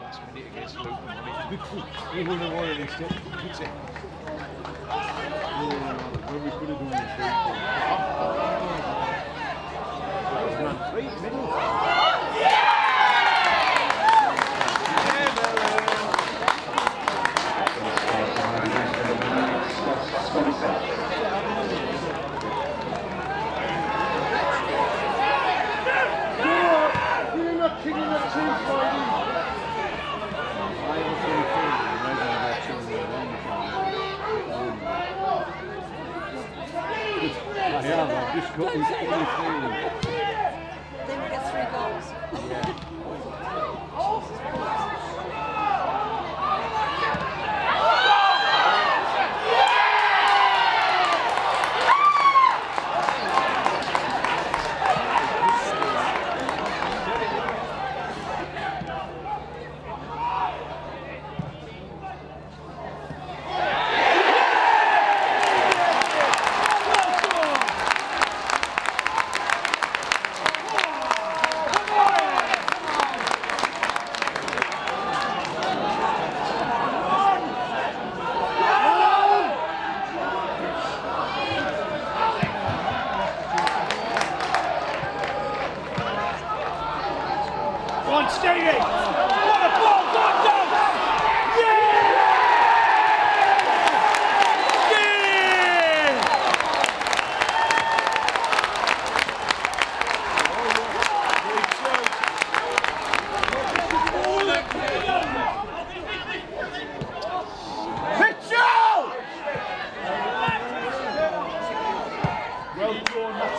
last minute against Luton, wasn't it? We wouldn't have wanted this step, would it? When we could have done this free middle. I've just got this feeling. Then we get 3 goals. Yeah. One, Stevie! What a ball! Go on, go! Yeah! Yeah! Mitchell! Well done.